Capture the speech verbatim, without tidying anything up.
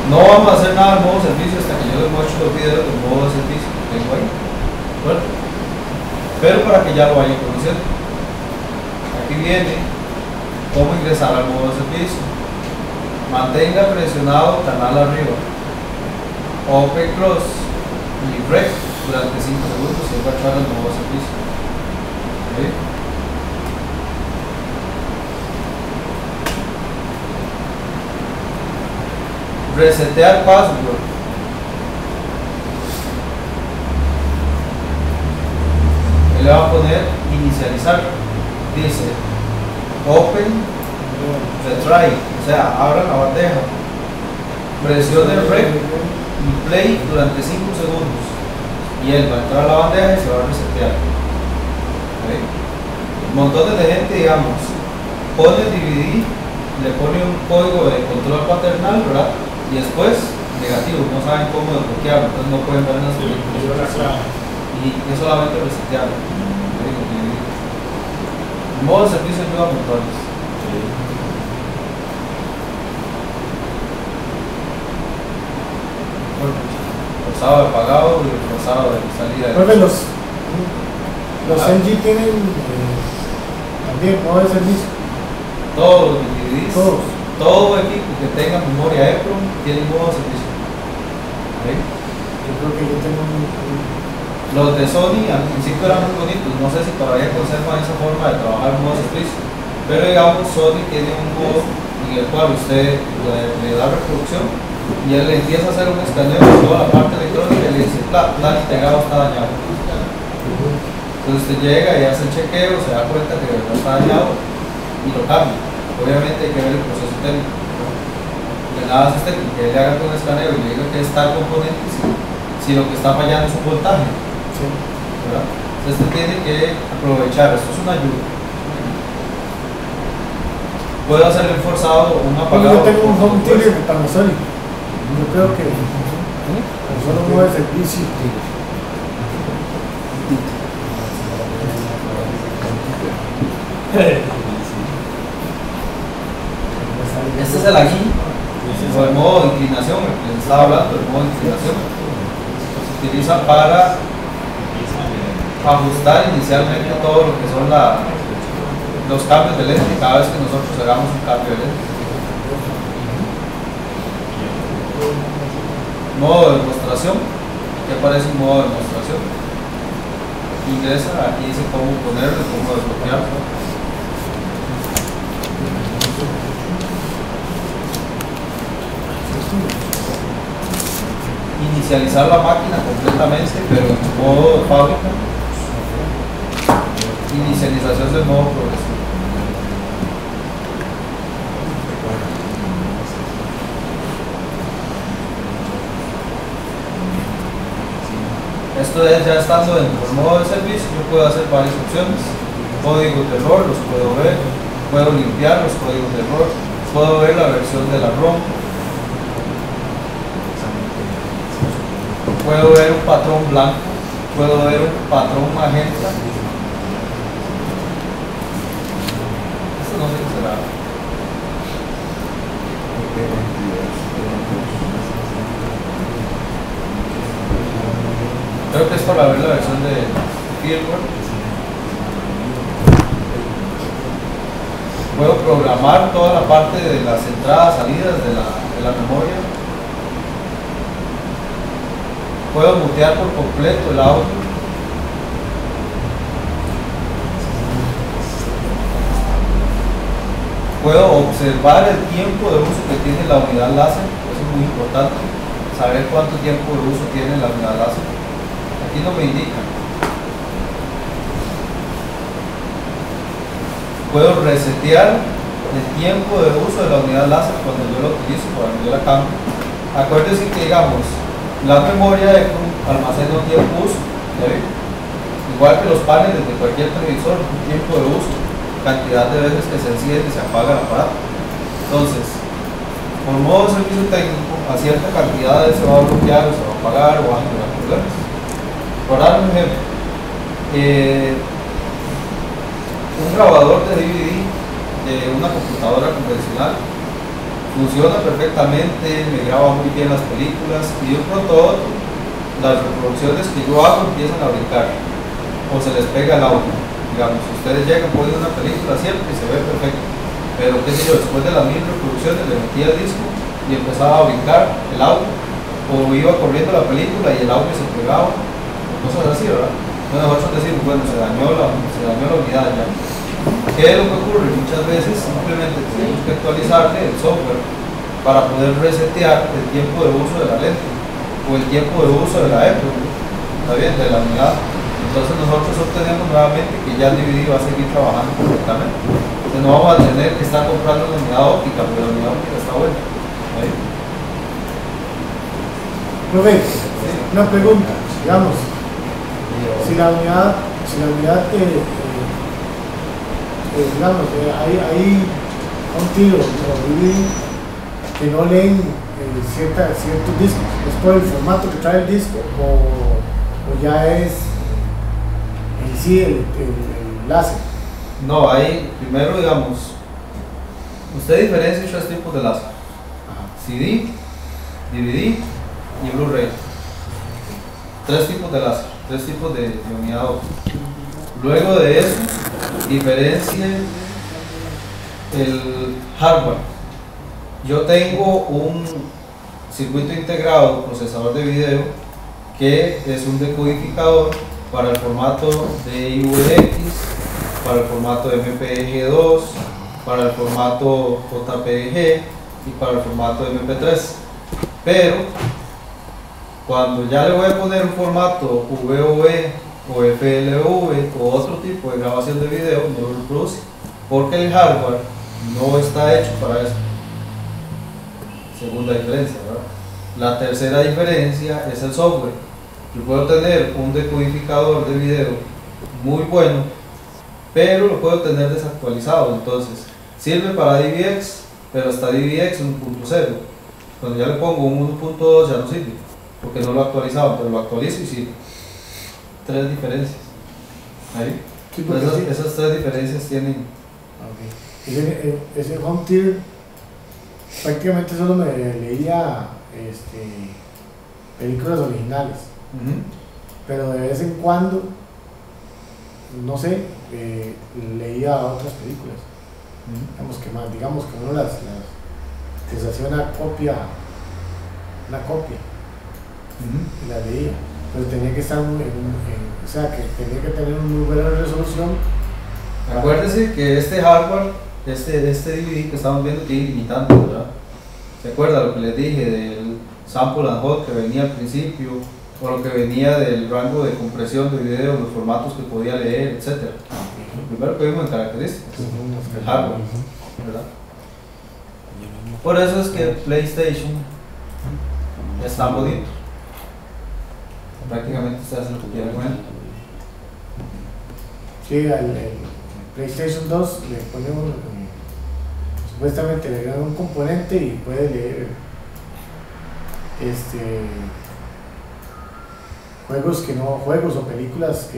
No vamos a hacer nada del modo servicio hasta que yo les muestre los videos del modo de servicio que tengo ahí. Bueno, pero para que ya lo vayan conociendo, aquí viene cómo ingresar al modo de servicio. Mantenga presionado canal arriba, open cross y rec durante cinco segundos y va a entrar al modo de servicio. ¿Okay? Resetear password. Él le va a poner inicializar. Dice open retry, o sea, abra la bandeja, presione rec y play durante cinco segundos y él va a entrar a la bandeja y se va a resetear. ¿Okay? Montones de gente, digamos, pone D V D, le pone un código de control paternal, ¿verdad? Y después negativo, no saben cómo desbloquearlo, entonces no pueden ver las películas y es solamente resetearlo. El modo de servicio ayuda a montones. Forzado de apagado y forzado de salida. Profe, los, los L G tienen eh, también modo de servicio. Todos los D V Ds, Todos. todo equipo que tenga memoria EPROM tiene modo de servicio. ¿Okay? Yo creo que yo tengo un, un Los de Sony al principio eran muy bonitos, no sé si todavía conservan esa forma de trabajar en modo de servicio, pero digamos Sony tiene un modo en el cual usted le, le da reproducción y él le empieza a hacer un escaneo de toda la parte electrónica y le dice plan, plan integrado está dañado. Entonces usted llega y hace el chequeo, se da cuenta que de verdad está dañado y lo cambia. Obviamente hay que ver el proceso técnico. De nada es técnico, que él le haga un escaneo y le diga que está el componente si, si lo que está fallando es un voltaje. ¿Verdad? Entonces usted tiene que aprovechar, esto es una ayuda. Puedo hacer el forzado, un apagado. Yo tengo un home theater de Panasonic. Yo creo que solo modo de servicio. Este es el aquí, o el modo de inclinación, el que les estaba hablando, el modo de inclinación. Se utiliza para ajustar inicialmente todo lo que son la, los cambios de lente cada vez que nosotros hagamos un cambio de lente. Modo de demostración, aquí aparece un modo de demostración. Ingresa, aquí dice cómo ponerlo, cómo desbloquearlo. Inicializar la máquina completamente, pero en modo de fábrica. Inicialización del modo progresivo. Esto es ya estando dentro del modo de servicio, yo puedo hacer varias opciones. Códigos de error, los puedo ver. Puedo limpiar los códigos de error. Puedo ver la versión de la ROM. Puedo ver un patrón blanco. Puedo ver un patrón magenta. Esto no sé qué será. Creo que es para ver la versión de firmware. Puedo programar toda la parte de las entradas, salidas de la, de la memoria. Puedo mutear por completo el audio. Puedo observar el tiempo de uso que tiene la unidad láser. Eso es muy importante, saber cuánto tiempo de uso tiene la unidad láser. Aquí no me indica. Puedo resetear el tiempo de uso de la unidad láser cuando yo la utilizo, cuando yo la cambio. Acuérdense que, digamos, la memoria de almacena un tiempo de uso, ¿sí? Igual que los paneles de cualquier televisor, un tiempo de uso, cantidad de veces que se enciende y se apaga el aparato. Entonces, por modo de servicio técnico, a cierta cantidad de se va a bloquear o se va a apagar o va a generar problemas. Por dar un ejemplo, eh, un grabador de D V D de una computadora convencional funciona perfectamente, me graba muy bien las películas y de un pronto a otro las reproducciones que yo hago empiezan a brincar o se les pega el audio. Digamos, ustedes llegan, ponen una película siempre y se ve perfecto, pero qué sé yo, después de las mil reproducciones le metía el disco y empezaba a brincar el audio, o iba corriendo la película y el audio se pegaba, o cosas así, ¿verdad? Entonces nosotros decimos, bueno, se dañó la, se dañó la unidad ya. ¿Qué es lo que ocurre? Muchas veces simplemente tenemos que actualizarle el software para poder resetear el tiempo de uso de la lente o el tiempo de uso de la época, ¿está bien? De la unidad. Entonces nosotros obtenemos nuevamente que ya el D V D va a seguir trabajando correctamente. Entonces no vamos a tener que estar comprando una unidad óptica, porque la unidad óptica está buena. ¿Sí? Profe, sí. Una pregunta, digamos, si la unidad, si la unidad te, eh, eh, digamos, eh, hay, hay un tiro o D V D que no leen eh, cierta, ciertos discos, ¿es por el formato que trae el disco o, o ya es en sí el, el, el láser? No, hay, primero digamos, usted diferencia tres tipos de láser: C D, D V D y Blu-ray. Tres tipos de láser, tres tipos de, de unidad óptica. Luego de eso, diferencie el hardware. Yo tengo un circuito integrado, procesador de video, que es un decodificador para el formato de I V X, para el formato M P G dos, para el formato J P G y para el formato M P tres. Pero cuando ya le voy a poner un formato V O V o F L V o otro tipo de grabación de video, no lo reproduce, porque el hardware no está hecho para eso. Segunda diferencia, ¿verdad? La tercera diferencia es el software. Yo puedo tener un decodificador de video muy bueno, pero lo puedo tener desactualizado. Entonces sirve para D V X, pero hasta D V X uno punto cero. Cuando ya le pongo un uno punto dos ya no sirve, porque no lo he actualizado, pero lo actualizo y sirve. Tres diferencias. ¿Ahí? Sí, esas, sí. esas tres diferencias tienen. Okay. Ese, ese home theater prácticamente solo me leía este, películas originales, uh-huh. Pero de vez en cuando, no sé, eh, leía otras películas. Uh-huh. Digamos que más, digamos que uno las, las que se hacía una copia, una copia, uh-huh. Y la leía, pero tenía que estar en, en, en, o sea, que tenía que tener una muy buena resolución. Acuérdese que este hardware, Este, este D V D que estamos viendo tiene limitantes, ¿verdad? ¿Se acuerda lo que les dije del sample and hold que venía al principio? O lo que venía del rango de compresión de video, los formatos que podía leer, etcétera. Lo primero que vimos en características, el hardware, ¿verdad? Por eso es que PlayStation es tan bonito. Prácticamente se hace lo que quiera con él. Sí, el, el PlayStation dos le pone un, supuestamente le dan un componente y puede leer este juegos que no, juegos o películas que